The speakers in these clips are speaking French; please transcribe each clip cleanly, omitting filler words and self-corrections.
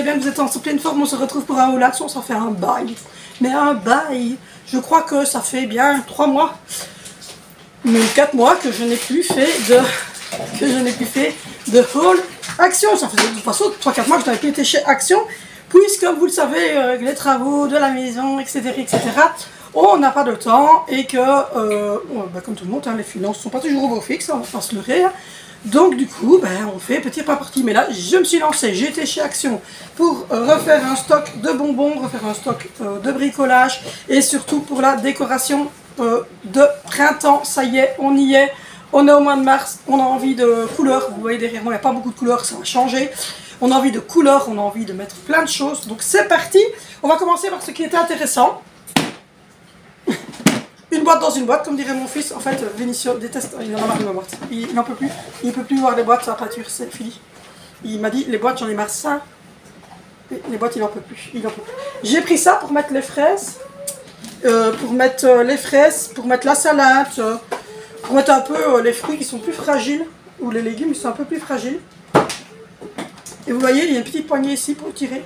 bien que vous êtes en pleine forme. On se retrouve pour un haul action, ça fait un bail. Mais un bail, je crois que ça fait bien 3 mois, mais 4 mois que je n'ai plus fait de haul action. Ça faisait de toute façon 3-4 mois que je n'avais plus été chez Action, puisque vous le savez, les travaux de la maison, etc., on n'a pas de temps et que, comme tout le monde, hein, les finances ne sont pas toujours au beau fixe, on va pas se leurrer. Hein. Donc du coup, on fait petit pas partie. Mais là, je me suis lancée, j'ai été chez Action pour refaire un stock de bonbons, refaire un stock de bricolage et surtout pour la décoration de printemps. Ça y est, on y est. On est au mois de mars, on a envie de couleurs. Vous voyez derrière moi, il n'y a pas beaucoup de couleurs, ça va changer. On a envie de couleurs, on a envie de mettre plein de choses. Donc c'est parti. On va commencer par ce qui était intéressant. Une boîte dans une boîte, comme dirait mon fils. En fait, Vinicio déteste, il en a marre de ma boîte. Il n'en peut plus. Il ne peut plus voir les boîtes, sa peinture, c'est fini. Il m'a dit, les boîtes, j'en ai marre ça. Les boîtes, il n'en peut plus. J'ai pris ça pour mettre les fraises. Pour mettre la salade. Pour mettre un peu les fruits qui sont plus fragiles. Ou les légumes qui sont un peu plus fragiles. Et vous voyez, il y a une petite poignée ici pour tirer.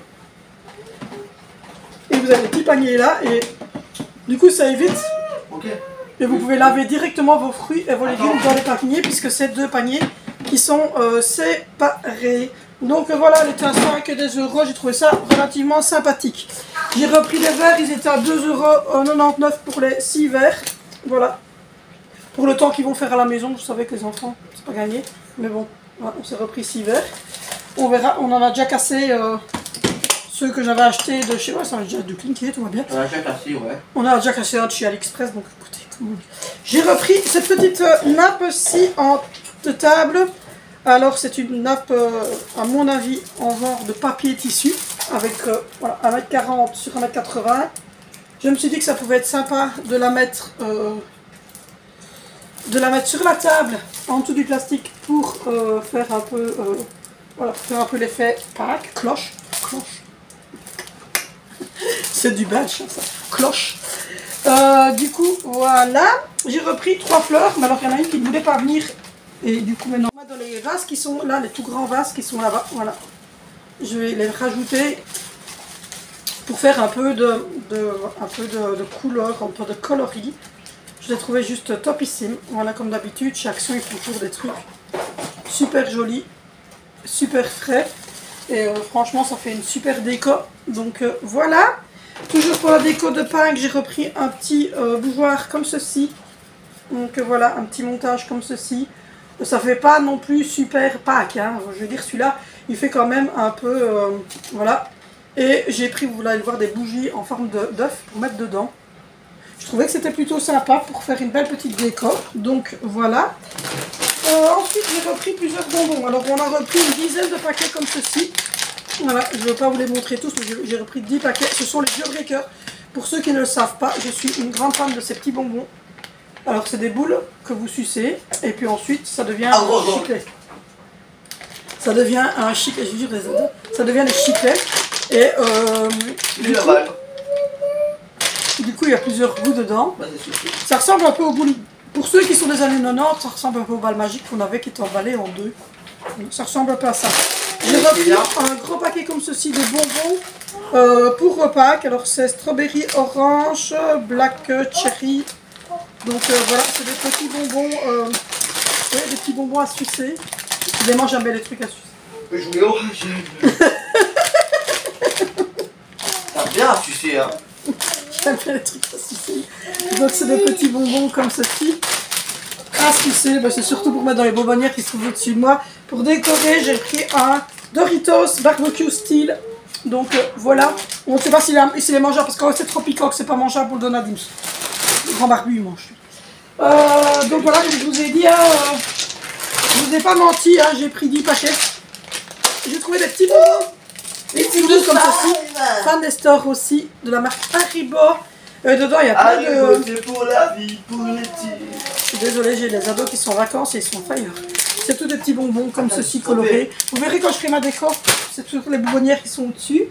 Et vous avez le petit panier là. Et du coup, ça évite. Et vous pouvez laver directement vos fruits et vos légumes dans les paniers, puisque c'est 2 paniers qui sont séparés. Donc voilà, elle était à 5 et des euros, j'ai trouvé ça relativement sympathique. J'ai repris les verres, ils étaient à 2,99 € pour les 6 verres. Voilà. Pour le temps qu'ils vont faire à la maison, vous savez que les enfants, c'est pas gagné. Mais bon, voilà, on s'est repris 6 verres. On verra, on en a déjà cassé ceux que j'avais achetés de chez moi, ça a déjà du clinqué, tout va bien. On a déjà cassé, ouais. On a déjà cassé un de chez AliExpress, donc écoutez, comment... J'ai repris cette petite nappe-ci de table. Alors c'est une nappe, à mon avis, en genre de papier tissu, avec voilà, 1,40 m sur 1,80 m. Je me suis dit que ça pouvait être sympa de la mettre sur la table, en dessous du plastique, pour faire un peu, voilà, faire un peu l'effet Pâques, cloche. C'est du belge, ça. Cloche. Du coup, voilà. J'ai repris 3 fleurs, mais alors il y en a une qui ne voulait pas venir. Et du coup, maintenant, dans les vases qui sont là, les tout grands vases qui sont là-bas, voilà. Je vais les rajouter pour faire un peu de couleur, un peu de coloris. Je les trouvais juste topissime. Voilà, comme d'habitude, chez Action, ils font toujours des trucs super jolis, super frais. Et franchement, ça fait une super déco. Donc voilà. Toujours pour la déco de Pâques, j'ai repris un petit bougeoir comme ceci. Donc voilà, un petit montage comme ceci. Ça fait pas non plus super Pâques. Hein. Je veux dire, celui-là, il fait quand même un peu... voilà. Et j'ai pris, vous allez le voir, des bougies en forme d'œuf pour mettre dedans. Je trouvais que c'était plutôt sympa pour faire une belle petite déco. Donc voilà. Ensuite, j'ai repris plusieurs bonbons. Alors, on a repris une dizaine de paquets comme ceci. Voilà, je ne vais pas vous les montrer tous, mais j'ai repris 10 paquets. Ce sont les vieux breakers. Pour ceux qui ne le savent pas, je suis une grande fan de ces petits bonbons. Alors, c'est des boules que vous sucez. Et puis ensuite, ça devient un chiclet. Ça devient un chiclet. Je vous jure, ça devient des chiclets. Et du coup, il y a plusieurs goûts dedans. Ça ressemble un peu aux boules. Pour ceux qui sont des années 90, ça ressemble un peu aux balles magiques qu'on avait qui étaient emballées en 2. Ça ressemble un peu à ça. J'ai repris un gros paquet comme ceci de bonbons pour Pâques. Alors c'est strawberry, orange, black cherry. Donc voilà, c'est des petits bonbons, des petits bonbons à sucer. Évidemment, j'aime bien les trucs à sucer. T'as bien à sucer, hein. J'aime bien les trucs à sucer. Donc c'est des petits bonbons comme ceci. À sucer, c'est surtout pour mettre dans les bonbonnières qui se trouvent au-dessus de moi. Pour décorer, j'ai pris un Doritos barbecue style. Donc voilà. On ne sait pas s'il est mangeable parce que c'est trop piquant que c'est pas mangeable pour le Donadims. Le grand barbu il mange. Donc voilà, comme je vous ai dit, je vous ai pas menti, hein, j'ai pris 10 paquets. J'ai trouvé des petits bonbons. Des petits bouts comme ceci. Fan des stores aussi, de la marque Haribo. Dedans, il y a plein de... C'est pour la vie, pour les petits. Je suis désolée, j'ai les ados qui sont en vacances et ils sont fire. C'est tous des petits bonbons comme ceci colorés. Vous verrez quand je ferai ma déco, c'est toujours les bonbonnières qui sont au-dessus.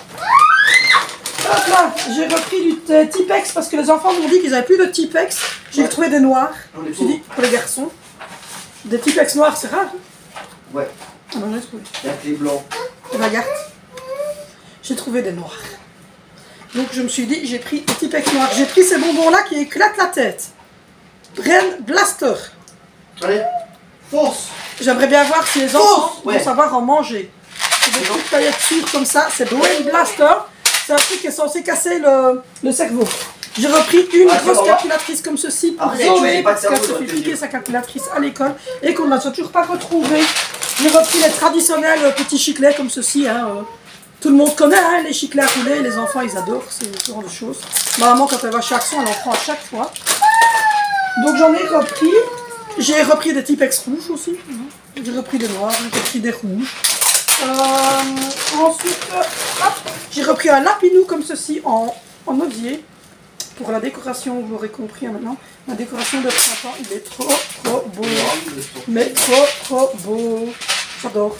Hop là, j'ai repris du Tipex parce que les enfants m'ont dit qu'ils n'avaient plus de Tipex. J'ai trouvé des noirs. Je me suis dit, pour les garçons, des Tipex noirs, c'est rare. Ouais. Ah non, j'ai trouvé. Il y a que les blancs. Regarde. j'ai trouvé des noirs. Donc je me suis dit, j'ai pris des Tipex noirs. J'ai pris ces bonbons-là qui éclatent la tête. Brain Blaster. Allez, fonce. J'aimerais bien voir si les enfants ouais. vont savoir en manger. C'est des petites paillettes sûres comme ça. C'est Brain Blaster. C'est un truc qui est censé casser le cerveau. J'ai repris une grosse calculatrice comme ceci pour Zoé, parce qu'elle se fait piquer sa calculatrice à l'école et qu'on n'a toujours pas retrouvée. J'ai repris les traditionnels petits chiclets comme ceci. Hein, tout le monde connaît hein, les chiclets à rouler, les enfants ils adorent ce genre de choses. Ma maman quand elle va chez Action, elle en prend à chaque fois. Donc j'en ai repris. J'ai repris des Tipex rouges aussi. J'ai repris des noirs, j'ai repris des rouges. Ensuite, j'ai repris un lapinou comme ceci en osier. Pour la décoration, vous l'aurez compris hein, maintenant, la décoration de printemps, il est trop beau. Mais trop beau. J'adore.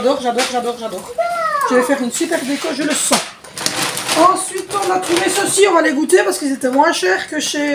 Je vais faire une super déco, je le sens. Ensuite, on a trouvé ceci, on va les goûter parce qu'ils étaient moins chers que chez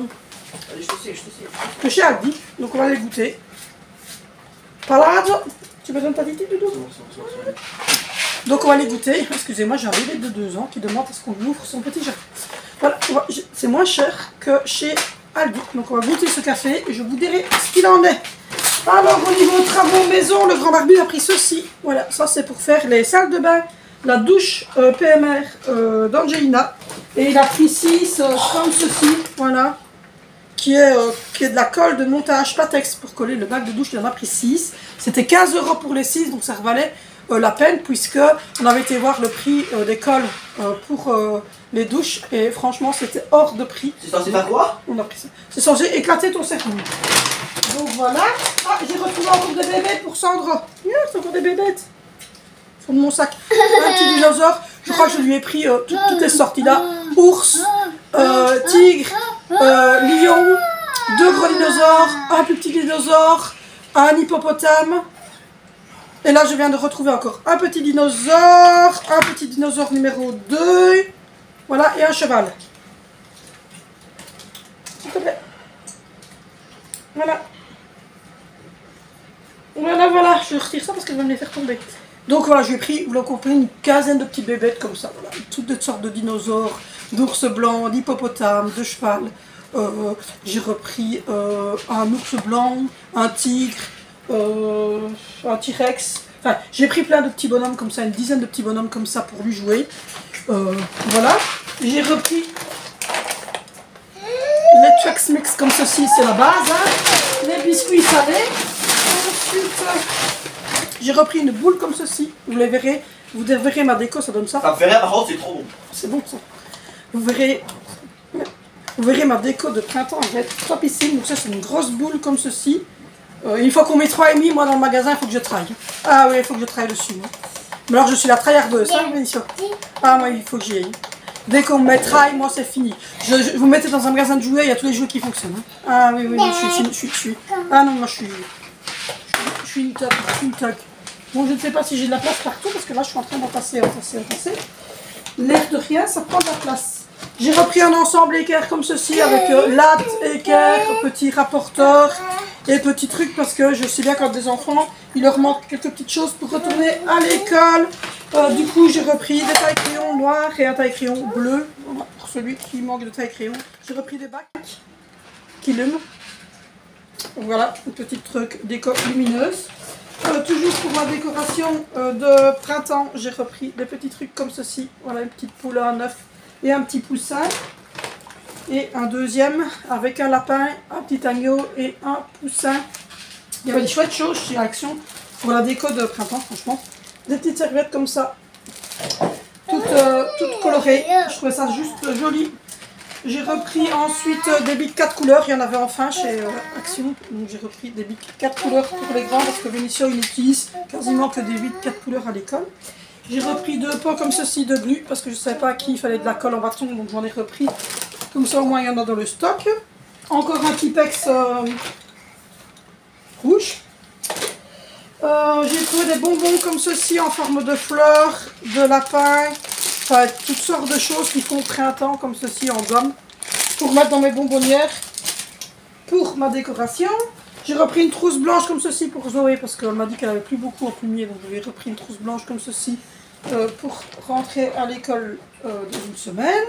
Aldi. Donc on va les goûter. Palazzo, tu me donnes ta petite doudou? Donc on va les goûter. Excusez-moi, j'ai un bébé de 2 ans qui demande à ce qu'on lui ouvre son petit jardin. Voilà, c'est moins cher que chez Aldi. Donc on va goûter ce café et je vous dirai ce qu'il en est. Alors au niveau travaux maison, le grand barbu a pris ceci. Voilà, ça c'est pour faire les salles de bain, la douche PMR d'Angelina. Et il a pris 6 comme ceci, voilà. Qui est de la colle de montage Patex pour coller le bac de douche. Il en a pris 6. C'était 15 € pour les 6, donc ça revalait la peine puisque on avait été voir le prix des colles pour les douches et franchement c'était hors de prix. C'est censé faire quoi? On a pris ça. C'est censé éclater ton cerveau. Donc voilà. Ah, j'ai retrouvé encore des bébés pour Sandra. C'est encore des bébêtes. Au fond de mon sac. Un petit dinosaure. Je crois que je lui ai pris toutes les sortes. Il a ours, tigre, lion, 2 gros dinosaures, un plus petit dinosaure, un hippopotame. Et là, je viens de retrouver encore un petit dinosaure numéro 2. Voilà, et un cheval. S'il te plaît. Voilà. Voilà. Je retire ça parce qu'elle va me les faire tomber. Donc voilà, j'ai pris, vous l'avez compris, une quinzaine de petites bébêtes comme ça. Voilà. Toutes sortes de dinosaures, d'ours blancs, d'hippopotames, de cheval. J'ai repris un ours blanc, un tigre, un T-Rex. Enfin, j'ai pris plein de petits bonhommes comme ça, une dizaine de petits bonhommes comme ça pour lui jouer. Voilà. J'ai repris les Chex Mix comme ceci, c'est la base. Hein. Les biscuits salés. Ensuite, j'ai repris une boule comme ceci. Vous les verrez. Vous verrez ma déco, ça donne ça. Ça me fait rien, par contre, c'est trop bon. C'est bon ça. Vous verrez ma déco de printemps, elle va être topissime. Donc ça, c'est une grosse boule comme ceci. Une fois qu'on met 3,5, moi dans le magasin, il faut que je travaille. Ah oui, il faut que je travaille dessus. Hein. Mais alors je suis la tryhardeuse, hein, Vénitia. Ah moi, il faut que j'y aille. Dès qu'on me met trail, moi c'est fini. Vous mettez dans un magasin de jouets, il y a tous les jouets qui fonctionnent. Hein. Ah oui, je suis. Ah non, moi je suis une toque. Bon, je ne sais pas si j'ai de la place partout, parce que là je suis en train d'en passer. L'air de rien, ça prend de la place. J'ai repris un ensemble équerre comme ceci, avec latte, équerre, petit rapporteur et petits trucs, parce que je sais bien quand des enfants, il leur manque quelques petites choses pour retourner à l'école. Du coup, j'ai repris des tailles-crayons noirs et un taille-crayon bleu, pour celui qui manque de taille-crayon. J'ai repris des bacs qui lument. Voilà, une petite truc déco lumineuse. Toujours pour ma décoration de printemps, j'ai repris des petits trucs comme ceci. Voilà, une petite poule à un œuf et un petit poussin. Et un deuxième avec un lapin, un petit agneau et un poussin. Il y avait des chouettes choses chez Action pour la déco de printemps, franchement. Des petites serviettes comme ça, toutes colorées. Je trouvais ça juste joli. J'ai repris ensuite des bics 4 couleurs. Il y en avait enfin chez Action. Donc j'ai repris des bics 4 couleurs pour les grands parce que Vénitia il utilise quasiment que des bics 4 couleurs à l'école. J'ai repris 2 pots comme ceci de glu parce que je ne savais pas à qui il fallait de la colle en bâton. Donc j'en ai repris. Comme ça au moins il y en a dans le stock. Encore un Tipex rouge. J'ai trouvé des bonbons comme ceci en forme de fleurs, de lapin. Enfin, toutes sortes de choses qui font printemps comme ceci en gomme pour mettre dans mes bonbonnières pour ma décoration. J'ai repris une trousse blanche comme ceci pour Zoé parce qu'elle m'a dit qu'elle avait plus beaucoup en plumier, donc j'ai repris une trousse blanche comme ceci pour rentrer à l'école dans une semaine.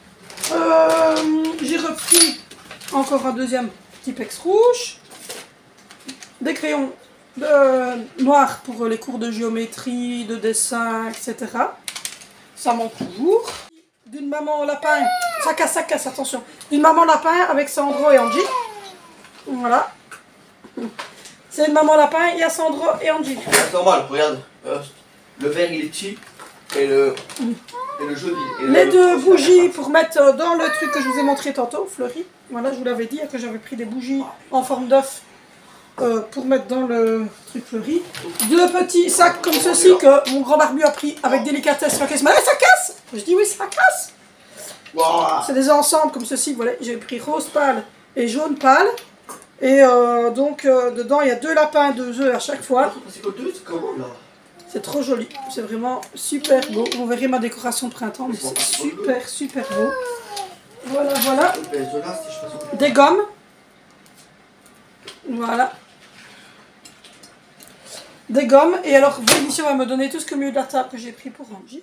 J'ai repris encore un deuxième petit pex rouge. Des crayons noirs pour les cours de géométrie, de dessin, etc. Ça manque toujours. D'une maman lapin, ça casse, attention. D'une maman lapin avec Sandro et Angie. Voilà. C'est une maman lapin, il y a Sandro et Angie. C'est normal, regarde. Le vert il est petit et le jaune il Les deux bougies pour mettre dans le truc que je vous ai montré tantôt, fleuri. Voilà, je vous l'avais dit que j'avais pris des bougies en forme d'œuf pour mettre dans le truc fleuri. Deux petits sacs comme ceci que mon grand barbu a pris avec délicatesse. Mais ça casse! Je dis oui, ça casse! Wow. C'est des ensembles comme ceci, voilà. J'ai pris rose pâle et jaune pâle. Et donc dedans il y a 2 lapins, 2 œufs à chaque fois. C'est comment là? C'est trop joli, c'est vraiment super beau. Vous verrez ma décoration de printemps, mais c'est super beau. Voilà, voilà. Des gommes. Voilà. Des gommes. Et alors, Vénitia va me donner tout ce que mieux de la table que j'ai pris pour Angie.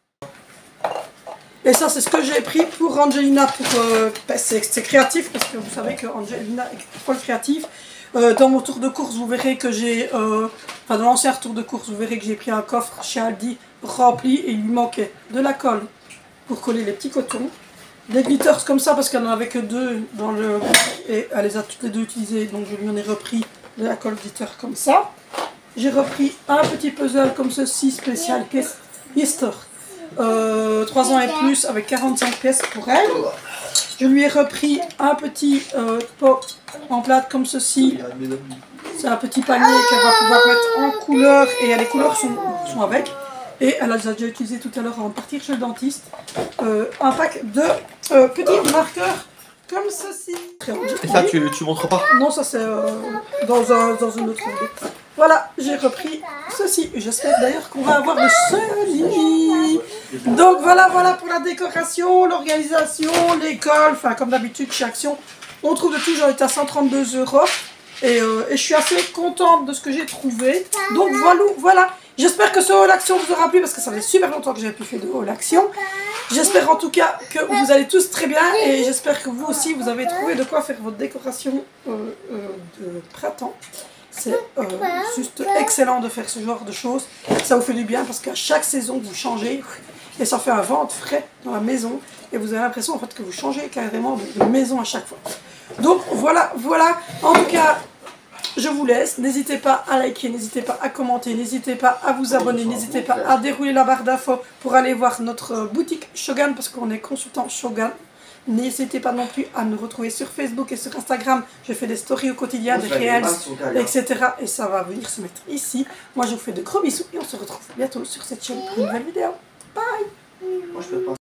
Et ça, c'est ce que j'ai pris pour Angelina. C'est créatif, parce que vous savez que Angelina est folle créative. Dans mon tour de course, vous verrez que j'ai... dans l'ancien tour de course, vous verrez que j'ai pris un coffre chez Aldi rempli et il lui manquait de la colle pour coller les petits cotons. Des glitters comme ça parce qu'elle n'en avait que 2 dans le... Et elle les a toutes les 2 utilisées, donc je lui en ai repris de la colle glitter comme ça. J'ai repris un petit puzzle comme ceci, spécial Easter. 3 ans et plus avec 45 pièces pour elle. Je lui ai repris un petit pot en plate comme ceci. C'est un petit panier qu'elle va pouvoir mettre en couleur et les couleurs sont avec. Et elle a déjà utilisé tout à l'heure avant de partir chez le dentiste. Un pack de petits marqueurs comme ceci. Et ça tu montres pas? Non, ça c'est dans une autre vidéo. Voilà, j'ai repris ceci. J'espère d'ailleurs qu'on va avoir le soleil. Donc voilà pour la décoration, l'organisation, l'école. Enfin, comme d'habitude, chez Action, on trouve de tout. J'en étais à 132 €. Et je suis assez contente de ce que j'ai trouvé. Donc voilà. J'espère que ce haul action vous aura plu parce que ça fait super longtemps que j'ai pu faire de haul action. J'espère en tout cas que vous allez tous très bien et j'espère que vous aussi vous avez trouvé de quoi faire votre décoration de printemps. C'est juste excellent de faire ce genre de choses. Ça vous fait du bien parce qu'à chaque saison vous changez et ça fait un vent frais dans la maison et vous avez l'impression en fait que vous changez carrément de maison à chaque fois. Donc voilà. En tout cas, je vous laisse. N'hésitez pas à liker, n'hésitez pas à commenter, n'hésitez pas à vous abonner, n'hésitez pas à dérouler la barre d'infos pour aller voir notre boutique Shogun parce qu'on est consultant Shogun. N'hésitez pas non plus à nous retrouver sur Facebook et sur Instagram. Je fais des stories au quotidien, des réels, etc. Et ça va venir se mettre ici. Moi, je vous fais de gros bisous et on se retrouve bientôt sur cette chaîne pour une nouvelle vidéo. Bye!